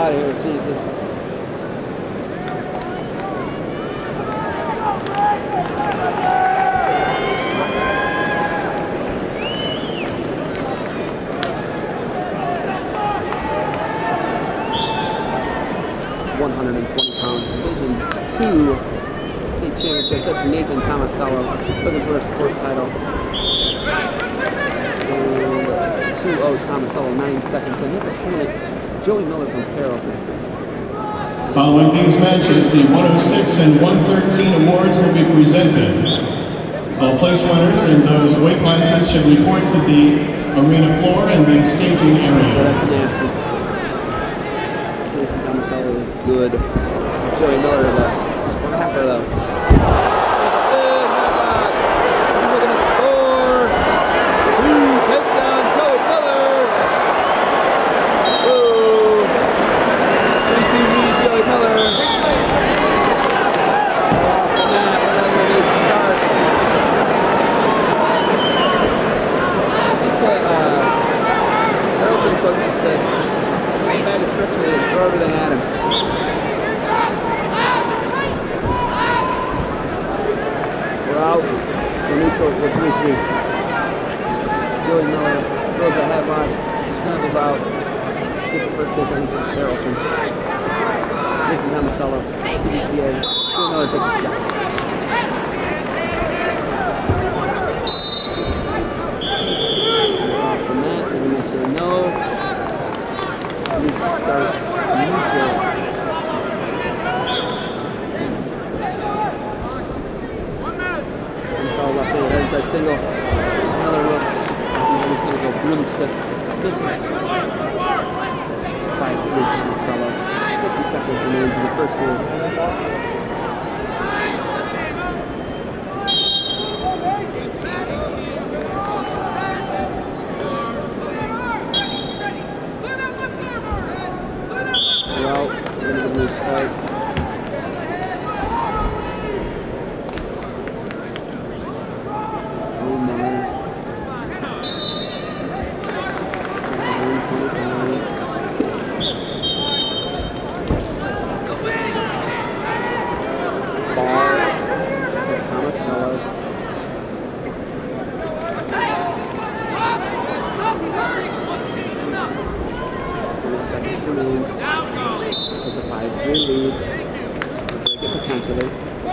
out of here as soon as this is. Division 2 state championship. That's Nathan Tomasello looking for his fourth title. And 2-0 Tomasello, 9 seconds. And his opponent, Joey Miller from Carrollton. Following these matches, the 106 and 113 awards will be presented. All place winners in those weight classes should report to the arena floor and the staging area. So that's nasty. Nathan Tomasello is good. Joey Miller is a scrapper though. Big headlock. He's looking to score. Ooh, takedown, Joey Miller. Ooh. 3-2 lead, Joey Miller. Snap, another good start. I think that Carrollton coach said he's mad at treachery and throw everything at him. Out the neutral with 3-3. Joey Miller throws a headlock, scrambles out, gets the first takedown from Carrollton. Nathan Tomasello, CBCA. Joey Miller takes a shot. Off the mat, they're going to say no. He starts neutral. Left hand, inside single. Another look. And then he's going to go broomstick. Misses. 5-3 Tomasello. 50 seconds remaining to the first move. Well, we're going to get a new start. It's a 5-3 lead. Break it potentially.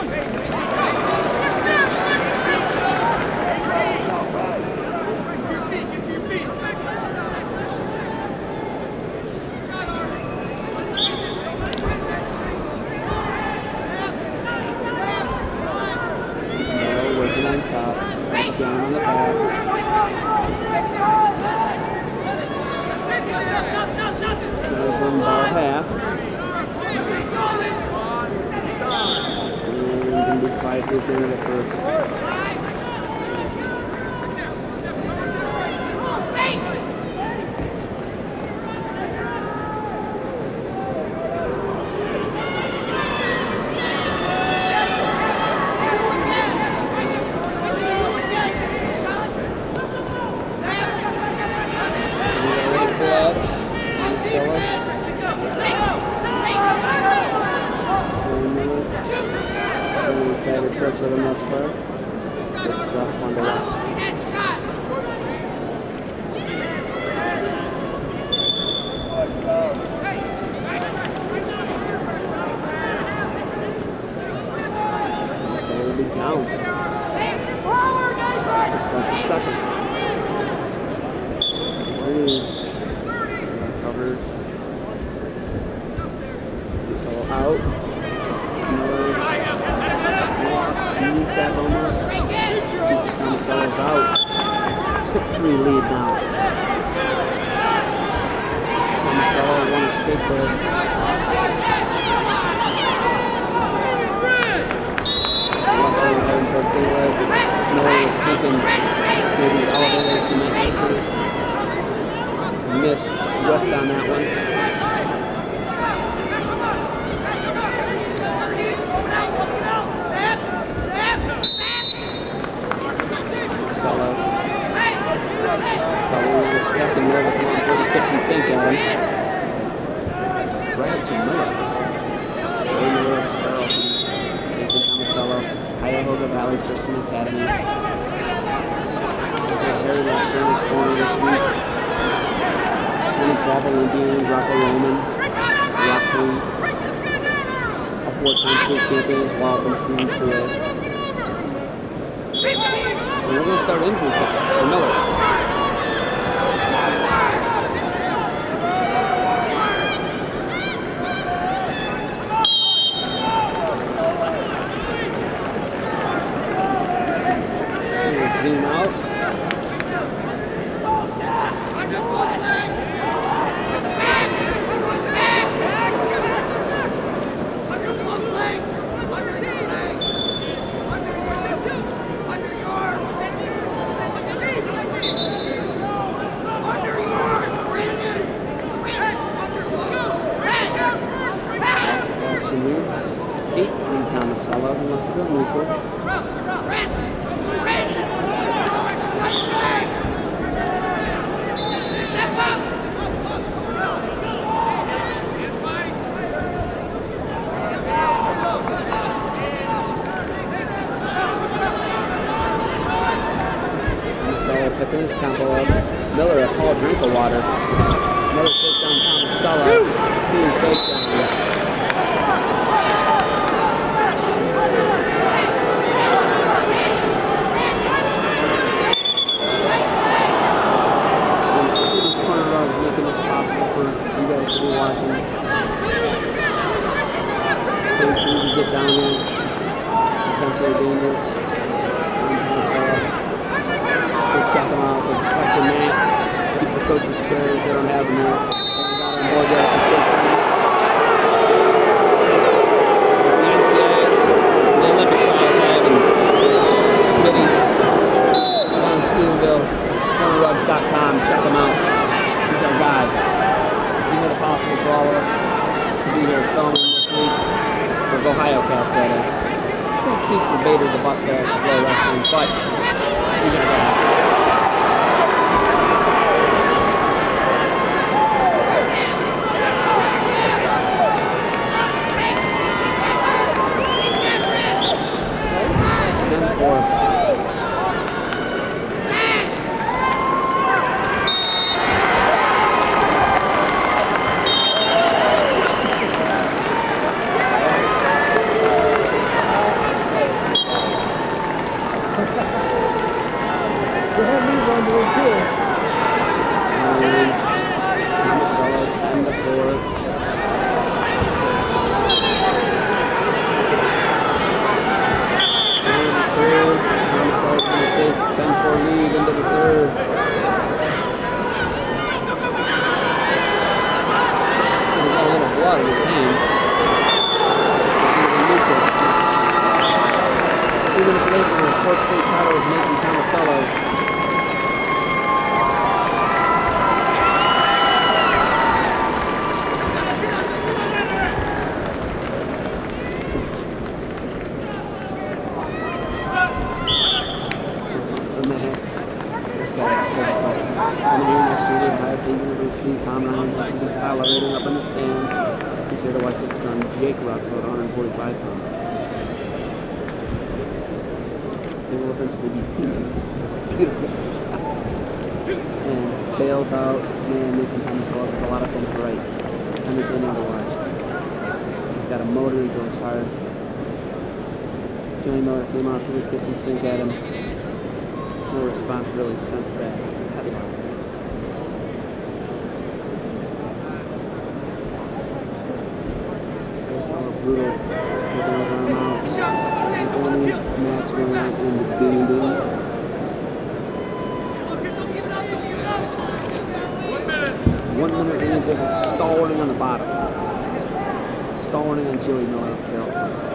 Working on top. Down on the back. There's one bar half. And going to be 5-3 at the end of the first. Stretch for the most part. Good stuff on the left. So it'll be down. Let's go to second. Covers. So out. That moment. Tomasello's out. 6-3 lead now. Tomasello won a skateboard. Miller was thinking maybe elevator cement. Missed just on that one. Probably expecting more of a kitchen sink at him. Right Cuyahoga Valley Christian Academy. Harry Lester in his corner this week. 2012 Olympian, Greco-Roman, wrestling. A 4-time state champion as well from CBCA. And we're going to start injury tests for Miller. Zoom out. Picking his tempo up. Miller a tall drink of water. Miller takes down Tomasello. Clean takedown. This corner row is making this possible for you guys to be watching. Stay tuned to get down there. Potentially dangerous. Check them out. There's extra mats. Keep the coaches' chairs. They don't have them yet. They got on board yet. The Olympic trials having Smitty on Stephenville, cornerrugs.com. Check them out. He's our guy. He made it possible for all of us to be here filming this week. Or Ohio cast, that is. I can't speak for Bader, the bus guy, Joe Wrestling, but he's our guy. Bails out, man, making Tomasello does a lot of things right. Anything otherwise. He's got a motor, he goes hard. Johnny Miller came out to the kitchen sink at him. No response really since that headlock. Tomasello brutal. Taking his arm out. Only match going out in the building. 1 minute and just a stall warning on the bottom. Stall warning on Joey Miller of Carroll.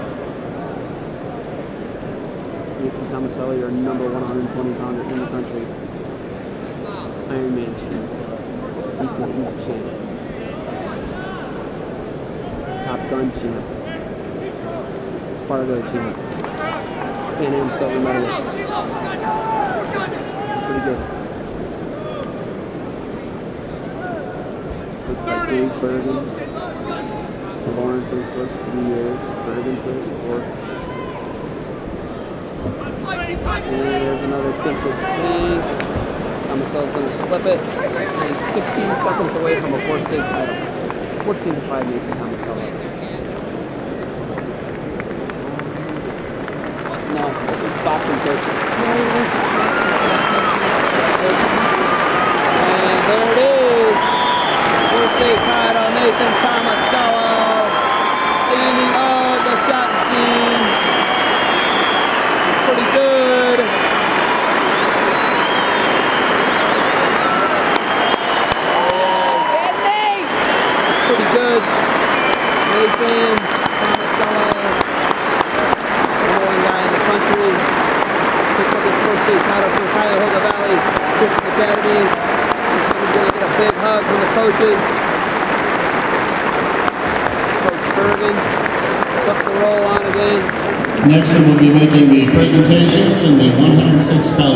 Nathan Tomasello, your number 120-pounder in the country. Ironman champ. East of East champ. Top Gun champ. Fargo champ. Pan Am silver medalist. Pretty good. Dave Bergen. Lawrence in his first 3 years. Bergen for his fourth. There's another clincher clean. Tomasello's going to slip it. And he's 16 seconds away from a 4-state title. 14 to 5 for Tomasello. No, this is boxing coach. And there it is. 4-state title, Nathan Tomasello. Standing on the shot team. Pretty good. Pretty good. Nathan Tomasello, number 1 guy in the country. Picked up his 4-state title for Cuyahoga Valley Christian Academy. He's going to get a big hug from the coaches. Coach Bergen took the roll on again. Next, we will be making the presentations in the 106 pound